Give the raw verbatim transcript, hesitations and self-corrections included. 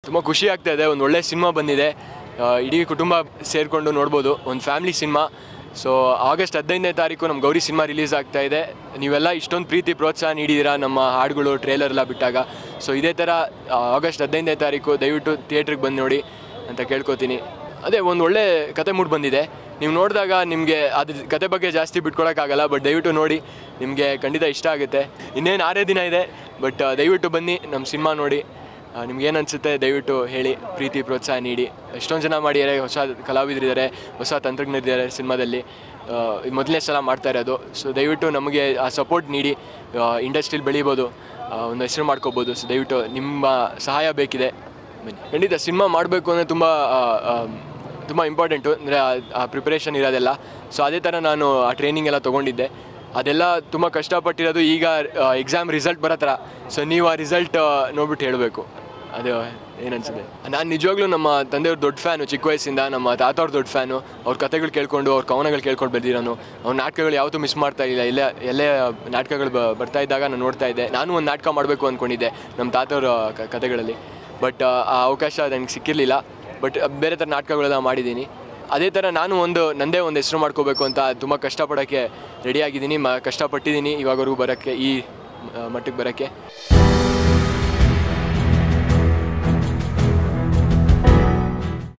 ತುಂಬ ಖುಷಿ ಆಗ್ತಾ ಇದೆ. ಒಂದು ಒಳ್ಳೆ ಸಿನಿಮಾ ಬಂದಿದೆ, ಇಡೀ ಕುಟುಂಬ ಸೇರಿಕೊಂಡು ನೋಡ್ಬೋದು. ಒಂದು ಫ್ಯಾಮಿಲಿ ಸಿನಿಮಾ. ಸೊ ಆಗಸ್ಟ್ ಹದಿನೈದನೇ ತಾರೀಕು ನಮ್ಮ ಗೌರಿ ಸಿನಿಮಾ ರಿಲೀಸ್ ಆಗ್ತಾ ಇದೆ. ನೀವೆಲ್ಲ ಇಷ್ಟೊಂದು ಪ್ರೀತಿ ಪ್ರೋತ್ಸಾಹ ನೀಡಿದ್ದೀರಾ ನಮ್ಮ ಹಾಡುಗಳು ಟ್ರೇಲರ್ ಎಲ್ಲ ಬಿಟ್ಟಾಗ. ಸೊ ಇದೇ ಥರ ಆಗಸ್ಟ್ ಹದಿನೈದನೇ ತಾರೀಕು ದಯವಿಟ್ಟು ಥಿಯೇಟ್ರಿಗೆ ಬಂದು ನೋಡಿ ಅಂತ ಕೇಳ್ಕೊತೀನಿ. ಅದೇ ಒಂದು ಒಳ್ಳೆ ಕತೆ ಮೂಡ್ ಬಂದಿದೆ. ನೀವು ನೋಡಿದಾಗ ನಿಮಗೆ ಅದ್ರ ಕತೆ ಬಗ್ಗೆ ಜಾಸ್ತಿ ಬಿಟ್ಕೊಳಕ್ಕಾಗಲ್ಲ, ಬಟ್ ದಯವಿಟ್ಟು ನೋಡಿ, ನಿಮಗೆ ಖಂಡಿತ ಇಷ್ಟ ಆಗುತ್ತೆ. ಇನ್ನೇನು ಆರೇ ದಿನ ಇದೆ, ಬಟ್ ದಯವಿಟ್ಟು ಬನ್ನಿ ನಮ್ಮ ಸಿನಿಮಾ ನೋಡಿ. ನಿಮ್ಗೇನು ಅನಿಸುತ್ತೆ ದಯವಿಟ್ಟು ಹೇಳಿ, ಪ್ರೀತಿ ಪ್ರೋತ್ಸಾಹ ನೀಡಿ. ಎಷ್ಟೊಂದು ಜನ ಮಾಡಿದ್ದಾರೆ, ಹೊಸ ಕಲಾವಿದರಿದ್ದಾರೆ, ಹೊಸ ತಂತ್ರಜ್ಞರಿದ್ದಾರೆ ಸಿನಿಮಾದಲ್ಲಿ. ಮೊದಲನೇ ಸಲ ಮಾಡ್ತಾ ಇರೋದು. ಸೊ ದಯವಿಟ್ಟು ನಮಗೆ ಆ ಸಪೋರ್ಟ್ ನೀಡಿ, ಇಂಡಸ್ಟ್ರಿಲಿ ಬೆಳಿಬೋದು, ಒಂದು ಹೆಸರು ಮಾಡ್ಕೋಬೋದು. ಸೊ ದಯವಿಟ್ಟು ನಿಮ್ಮ ಸಹಾಯ ಬೇಕಿದೆ, ಬನ್ನಿ. ಖಂಡಿತ ಸಿನಿಮಾ ಮಾಡಬೇಕು ಅಂದರೆ ತುಂಬ ತುಂಬ ಇಂಪಾರ್ಟೆಂಟು, ಅಂದರೆ ಆ ಪ್ರಿಪ್ರೇಷನ್ ಇರೋದೆಲ್ಲ. ಸೊ ಅದೇ ಥರ ನಾನು ಆ ಟ್ರೈನಿಂಗ್ ಎಲ್ಲ ತೊಗೊಂಡಿದ್ದೆ. ಅದೆಲ್ಲ ತುಂಬ ಕಷ್ಟಪಟ್ಟಿರೋದು ಈಗ ಎಕ್ಸಾಮ್ ರಿಸಲ್ಟ್ ಬರೋ ಥರ. ಸೊ ನೀವು ಆ ರಿಸಲ್ಟ್ ನೋಡ್ಬಿಟ್ಟು ಹೇಳಬೇಕು, ಅದು ಏನನ್ಸುತ್ತೆ. ನಾನು ನಿಜವಾಗ್ಲೂ ನಮ್ಮ ತಂದೆಯವ್ರ ದೊಡ್ಡ ಫ್ಯಾನು, ಚಿಕ್ಕ ವಯಸ್ಸಿಂದ. ನಮ್ಮ ತಾತವ್ರ ದೊಡ್ಡ ಫ್ಯಾನು. ಅವ್ರ ಕತೆಗಳು ಕೇಳ್ಕೊಂಡು, ಅವ್ರ ಕವನಗಳು ಕೇಳ್ಕೊಂಡು ಬೆಳೆದಿರೋನು. ಅವ್ರ ನಾಟಕಗಳು ಯಾವತ್ತೂ ಮಿಸ್ ಮಾಡ್ತಾ ಇಲ್ಲ. ಇಲ್ಲೇ ಎಲ್ಲೇ ನಾಟಕಗಳು ಬ ಬರ್ತಾ ಇದ್ದಾಗ ನಾನು ನೋಡ್ತಾ ಇದ್ದೆ. ನಾನು ಒಂದು ನಾಟಕ ಮಾಡಬೇಕು ಅಂದ್ಕೊಂಡಿದ್ದೆ ನಮ್ಮ ತಾತವ್ರ ಕತೆಗಳಲ್ಲಿ, ಬಟ್ ಆ ಅವಕಾಶ ನನಗೆ ಸಿಕ್ಕಿರಲಿಲ್ಲ. ಬಟ್ ಬೇರೆ ಥರ ನಾಟಕಗಳೆಲ್ಲ ಮಾಡಿದ್ದೀನಿ. ಅದೇ ಥರ ನಾನು ಒಂದು ನನ್ನದೇ ಒಂದು ಹೆಸರು ಮಾಡ್ಕೋಬೇಕು ಅಂತ ತುಂಬ ಕಷ್ಟಪಡೋಕ್ಕೆ ರೆಡಿಯಾಗಿದ್ದೀನಿ, ಮ ಕಷ್ಟಪಟ್ಟಿದ್ದೀನಿ ಇವಾಗವರೆಗೂ ಬರೋಕ್ಕೆ, ಈ ಮಟ್ಟಕ್ಕೆ ಬರೋಕ್ಕೆ.